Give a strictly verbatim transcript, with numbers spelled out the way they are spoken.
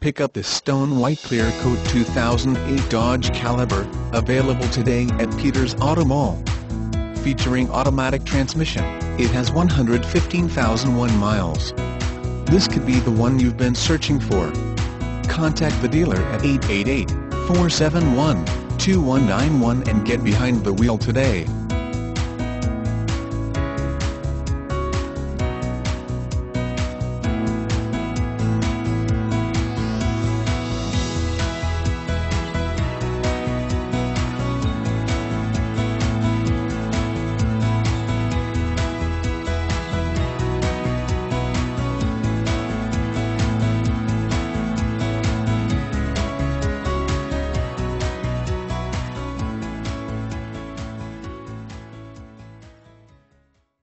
Pick up this stone white clear coat two thousand eight Dodge Caliber, available today at Peters Auto Mall. Featuring automatic transmission, it has one hundred fifteen thousand one miles. This could be the one you've been searching for. Contact the dealer at eight eight eight, four seven one, two one nine one and get behind the wheel today.